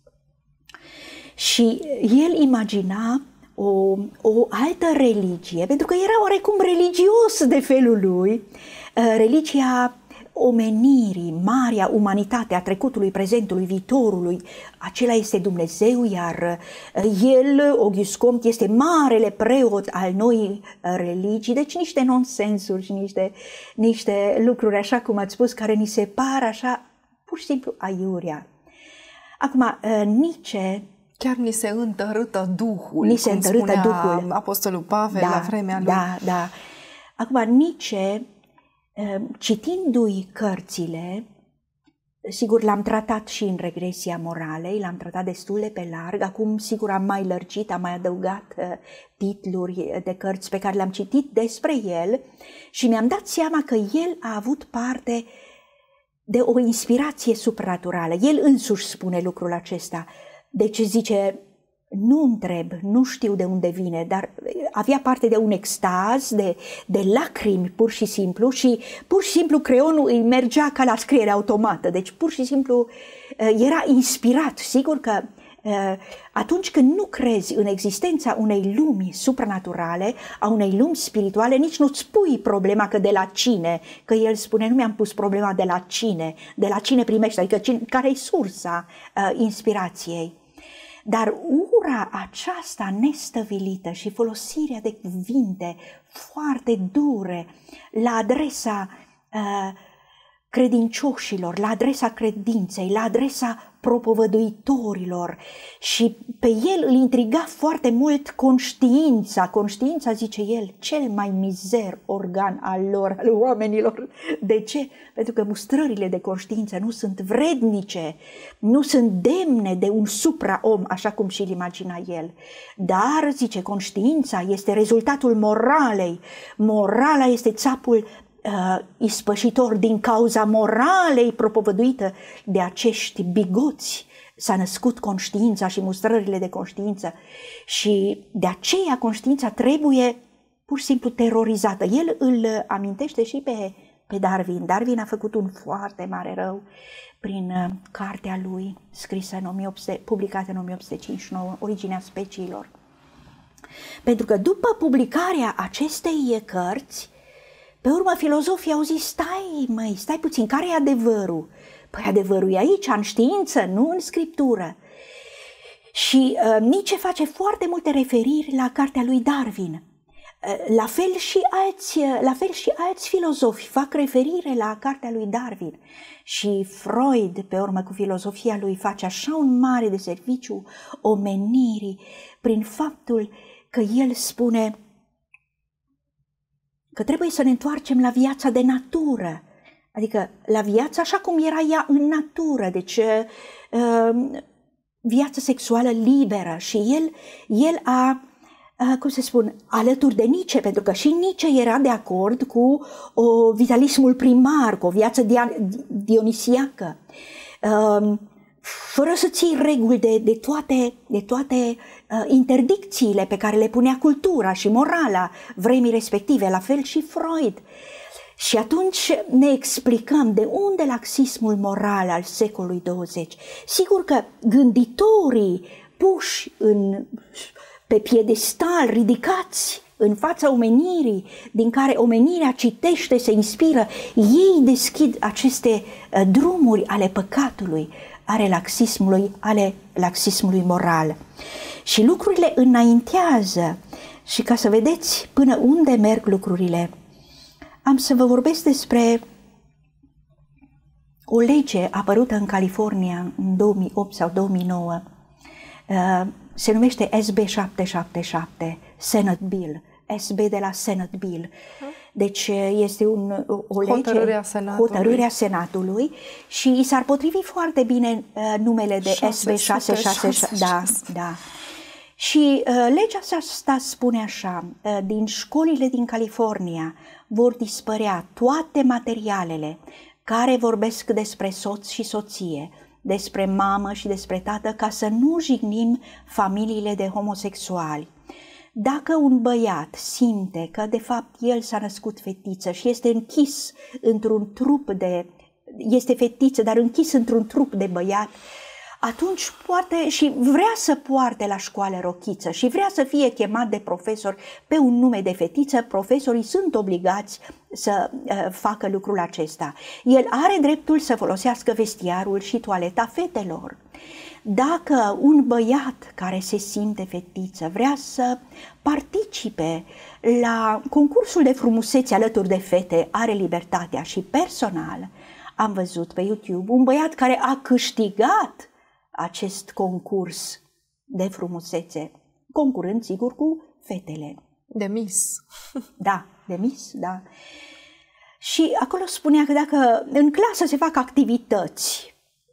Și el imagina o, o altă religie, pentru că era oarecum religios de felul lui, religia omenirii, marea umanitate a trecutului, prezentului, viitorului. Acela este Dumnezeu, iar el, Auguste Comte, este marele preot al noii religii, deci niște nonsensuri și niște, niște lucruri, așa cum ați spus, care ni se par așa pur și simplu aiurea. Acum, Nietzsche, chiar ni se întărâtă Duhul, ni se cum întărâtă spunea Duhul. Apostolul Pavel da, la vremea lui. Da, da. Acum, Nietzsche, citindu-i cărțile, sigur l-am tratat și în Regresia moralei, l-am tratat destul de pe larg, acum sigur am mai lărgit, am mai adăugat titluri de cărți pe care le-am citit despre el și mi-am dat seama că el a avut parte de o inspirație supranaturală. El însuși spune lucrul acesta. Deci zice, nu întreb, nu știu de unde vine, dar avea parte de un extaz, de, de lacrimi pur și simplu și pur și simplu creionul îi mergea ca la scriere automată. Deci pur și simplu era inspirat. Sigur că atunci când nu crezi în existența unei lumi supranaturale, a unei lumi spirituale, nici nu-ți pui problema că de la cine, că el spune, nu mi-am pus problema de la cine, de la cine primește, adică cine, care e sursa uh, inspirației. Dar ura aceasta nestăvilită și folosirea de cuvinte foarte dure la adresa uh, credincioșilor, la adresa credinței, la adresa propovăduitorilor și pe el îl intriga foarte mult conștiința. Conștiința, zice el, cel mai mizer organ al lor, al oamenilor. De ce? Pentru că mustrările de conștiință nu sunt vrednice, nu sunt demne de un supraom, așa cum și-l imagina el. Dar, zice, conștiința este rezultatul moralei. Morala este țapul Uh, ispășitor. Din cauza moralei propovăduită de acești bigoți s-a născut conștiința și mustrările de conștiință și de aceea conștiința trebuie pur și simplu terorizată. El îl amintește și pe, pe Darwin. Darwin a făcut un foarte mare rău prin uh, cartea lui scrisă în o mie opt sute, publicată în o mie opt sute cincizeci și nouă, Originea speciilor. Pentru că după publicarea acestei cărți, pe urmă, filozofii au zis, stai, măi, stai puțin, care e adevărul? Păi adevărul e aici, în știință, nu în scriptură. Și uh, Nietzsche face foarte multe referiri la cartea lui Darwin. Uh, la fel și alți, uh, la fel și alți filozofi fac referire la cartea lui Darwin. Și Freud, pe urmă cu filozofia lui, face așa un mare de serviciu omenirii prin faptul că el spune că trebuie să ne întoarcem la viața de natură, adică la viața așa cum era ea în natură, deci uh, viața sexuală liberă. Și el, el a, uh, cum se spun, alături de Nietzsche, pentru că și Nietzsche era de acord cu o vitalismul primar, cu o viață dionisiacă, uh, fără să ții reguli de, de toate, de toate uh, interdicțiile pe care le punea cultura și morala vremii respective, la fel și Freud. Și atunci ne explicăm de unde laxismul moral al secolului douăzeci. Sigur că gânditorii puși în, pe piedestal, ridicați în fața omenirii, din care omenirea citește, se inspiră, ei deschid aceste uh, drumuri ale păcatului, ale laxismului, ale laxismului moral. Și lucrurile înaintează. Și ca să vedeți până unde merg lucrurile, am să vă vorbesc despre o lege apărută în California în două mii opt sau două mii nouă. Se numește S B șapte șapte șapte, Senate Bill. S B de la Senate Bill. Deci este un, o lege, hotărârea Senatului. hotărârea Senatului și i s-ar potrivi foarte bine uh, numele de S B șase șase șase. Da, da. Și uh, legea asta spune așa, uh, din școlile din California vor dispărea toate materialele care vorbesc despre soț și soție, despre mamă și despre tată, ca să nu jignim familiile de homosexuali. Dacă un băiat simte că de fapt el s-a născut fetiță și este închis într-un trup de, este fetiță, dar închis într-un trup de băiat, atunci poate și vrea să poarte la școală rochiță și vrea să fie chemat de profesor pe un nume de fetiță, profesorii sunt obligați să uh, facă lucrul acesta. El are dreptul să folosească vestiarul și toaleta fetelor. Dacă un băiat care se simte fetiță vrea să participe la concursul de frumusețe alături de fete, are libertatea. Și personal am văzut pe YouTube un băiat care a câștigat acest concurs de frumusețe, concurând sigur cu fetele. De Miss. Da, de Miss, da. Și acolo spunea că dacă în clasă se fac activități,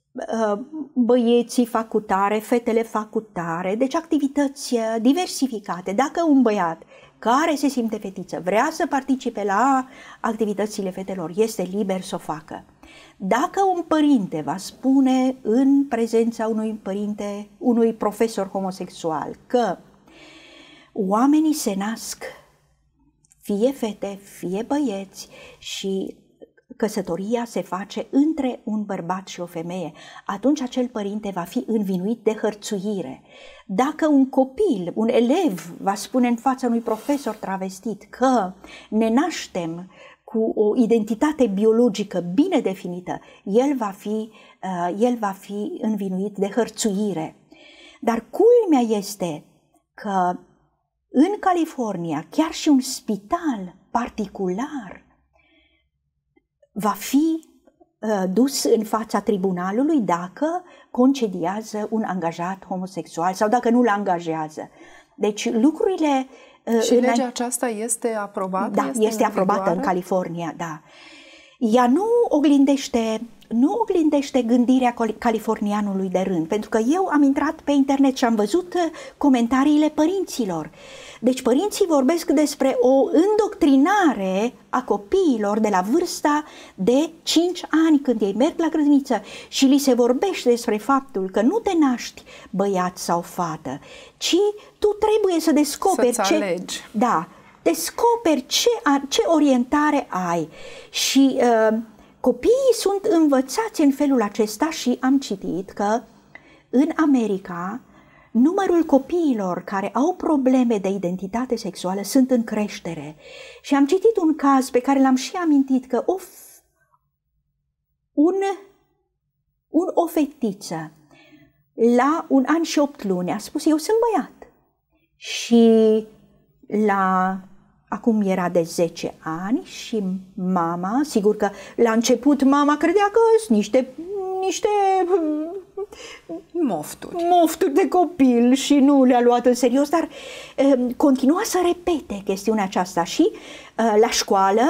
băieții fac cu tare, fetele fac cu tare, deci activități diversificate. Dacă un băiat care se simte fetiță vrea să participe la activitățile fetelor, este liber să o facă. Dacă un părinte va spune în prezența unui părinte, unui profesor homosexual, că oamenii se nasc fie fete, fie băieți și căsătoria se face între un bărbat și o femeie, atunci acel părinte va fi învinuit de hărțuire. Dacă un copil, un elev va spune în fața unui profesor travestit că ne naștem cu o identitate biologică bine definită, el va fi, uh, el va fi învinuit de hărțuire. Dar culmea este că în California, chiar și un spital particular va fi dus în fața tribunalului dacă concediază un angajat homosexual sau dacă nu-l angajează. Deci lucrurile... Și legea aceasta este aprobată? Da, este, este în aprobată vigoare? În California, da. Ea nu oglindește, nu oglindește gândirea californianului de rând, pentru că eu am intrat pe internet și am văzut comentariile părinților. Deci părinții vorbesc despre o îndoctrinare a copiilor de la vârsta de cinci ani, când ei merg la grădiniță și li se vorbește despre faptul că nu te naști băiat sau fată, ci tu trebuie să descoperi Să-ți ce... alegi. Da, descoperi ce, ce orientare ai. Și uh, copiii sunt învățați în felul acesta și am citit că în America numărul copiilor care au probleme de identitate sexuală sunt în creștere. Și am citit un caz pe care l-am și amintit, că o, un, un, o fetiță la un an și opt luni a spus: eu sunt băiat. Și la, acum era de zece ani și mama, sigur că la început mama credea că sunt niște, niște mofturi. mofturi de copil și nu le-a luat în serios, dar uh, continua să repete chestiunea aceasta și uh, la școală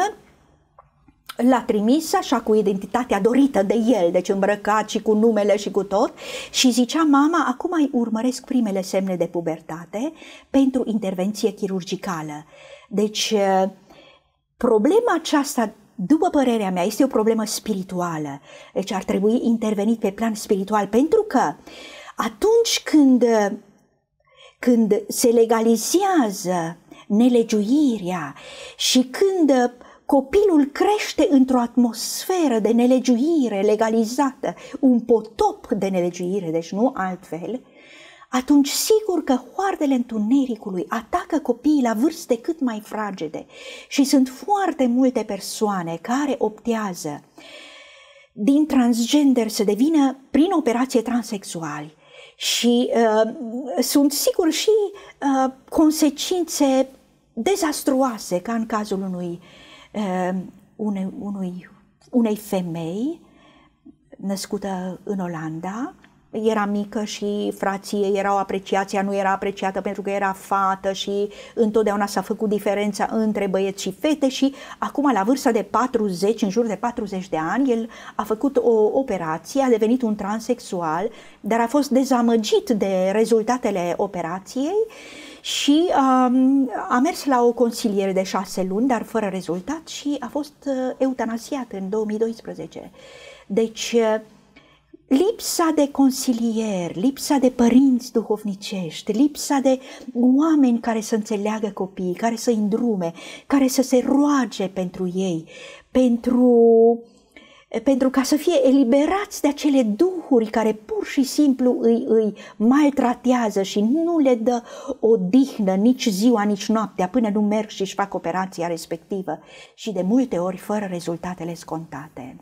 l-a trimis așa cu identitatea dorită de el, deci îmbrăcat și cu numele și cu tot, și zicea: mama, acum îi urmăresc primele semne de pubertate pentru intervenție chirurgicală. Deci problema aceasta, după părerea mea, este o problemă spirituală. Deci ar trebui intervenit pe plan spiritual, pentru că atunci când, când se legalizează nelegiuirea și când copilul crește într-o atmosferă de nelegiuire legalizată, un potop de nelegiuire, deci nu altfel, atunci sigur că hoardele întunericului atacă copiii la vârste cât mai fragede. Și sunt foarte multe persoane care optează din transgender să devină prin operație transexuali. Și uh, sunt sigur și uh, consecințe dezastruoase, ca în cazul unui Uh, unei, unui, unei femei născută în Olanda. Era mică și frații ei erau apreciați, ea nu era apreciată pentru că era fată și întotdeauna s-a făcut diferența între băieți și fete, și acum la vârsta de patruzeci, în jur de patruzeci de ani, el a făcut o operație, a devenit un transexual, dar a fost dezamăgit de rezultatele operației și um, a mers la o consiliere de șase luni, dar fără rezultat, și a fost uh, eutanasiat în două mii doisprezece. Deci uh, lipsa de consilieri, lipsa de părinți duhovnicești, lipsa de oameni care să înțeleagă copiii, care să-i îndrume, care să se roage pentru ei, pentru... pentru ca să fie eliberați de acele duhuri care pur și simplu îi, îi maltratează și nu le dă odihnă nici ziua, nici noaptea, până nu merg și își fac operația respectivă, și de multe ori fără rezultatele scontate.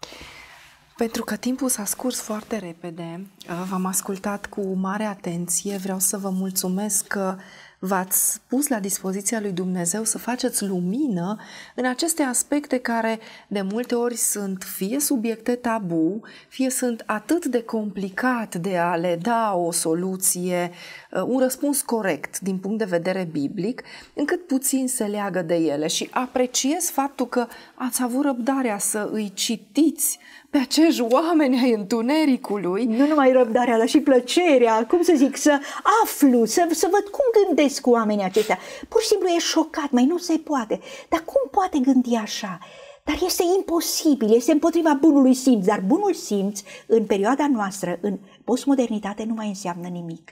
Pentru că timpul s-a scurs foarte repede, v-am ascultat cu mare atenție, vreau să vă mulțumesc că v-ați pus la dispoziția lui Dumnezeu să faceți lumină în aceste aspecte care de multe ori sunt fie subiecte tabu, fie sunt atât de complicat de a le da o soluție, un răspuns corect din punct de vedere biblic, încât puțin se leagă de ele. Și apreciez faptul că ați avut răbdarea să îi citiți pe acești oameni ai întunericului. Nu numai răbdarea, dar și plăcerea, cum să zic, să aflu, să, să văd cum gândesc oamenii aceștia. Pur și simplu e șocat, mai nu se poate. Dar cum poate gândi așa? Dar este imposibil, este împotriva bunului simț. Dar bunul simț, în perioada noastră, în postmodernitate, nu mai înseamnă nimic.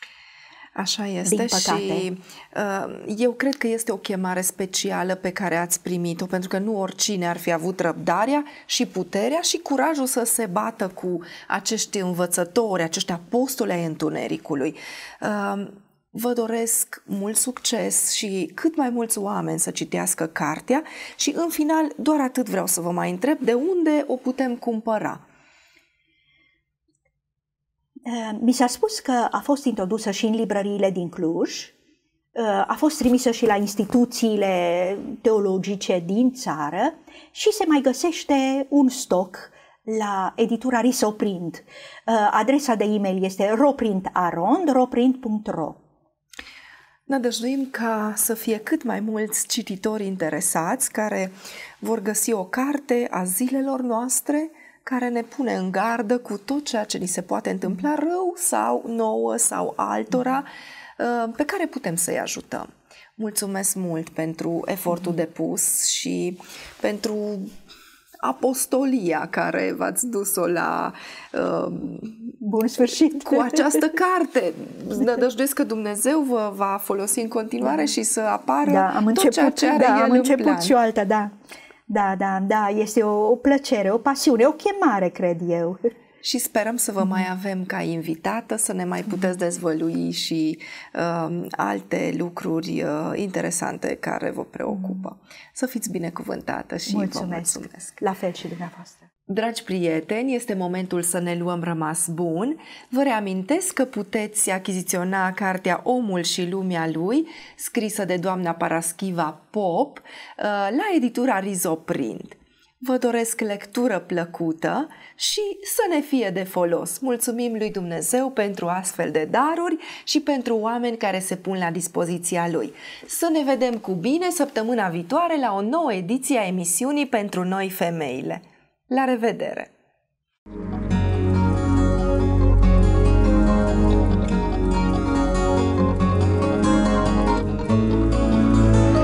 Așa este și uh, eu cred că este o chemare specială pe care ați primit-o, pentru că nu oricine ar fi avut răbdarea și puterea și curajul să se bată cu acești învățători, acești apostoli ai întunericului. Uh, vă doresc mult succes și cât mai mulți oameni să citească cartea și în final doar atât vreau să vă mai întreb: de unde o putem cumpăra? Mi s-a spus că a fost introdusă și în librăriile din Cluj, a fost trimisă și la instituțiile teologice din țară și se mai găsește un stoc la editura Risoprint. Adresa de e-mail este roprintarond, roprint punct ro. Nădăjduim ca să fie cât mai mulți cititori interesați care vor găsi o carte a zilelor noastre care ne pune în gardă cu tot ceea ce ni se poate întâmpla rău sau nouă sau altora, pe care putem să-i ajutăm. Mulțumesc mult pentru efortul depus și pentru apostolia care v-ați dus-o la uh, bun sfârșit cu această carte. Nădăjduiesc că Dumnezeu vă va folosi în continuare și să apară da, am început, tot ceea ce are da, El am început în plan. și o altă, da. Da, da, da, este o, o plăcere, o pasiune, o chemare, cred eu. Și sperăm să vă mai avem ca invitată, să ne mai puteți dezvălui și uh, alte lucruri uh, interesante care vă preocupă. Să fiți binecuvântată și mulțumesc. vă mulțumesc. La fel și dumneavoastră. Dragi prieteni, este momentul să ne luăm rămas bun. Vă reamintesc că puteți achiziționa cartea Omul și lumea lui, scrisă de doamna Paraschiva Pop, la editura Risoprint. Vă doresc lectură plăcută și să ne fie de folos. Mulțumim lui Dumnezeu pentru astfel de daruri și pentru oameni care se pun la dispoziția Lui. Să ne vedem cu bine săptămâna viitoare la o nouă ediție a emisiunii Pentru noi femeile. La revedere!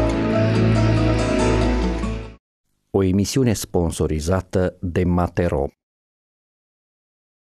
O emisiune sponsorizată de Matero.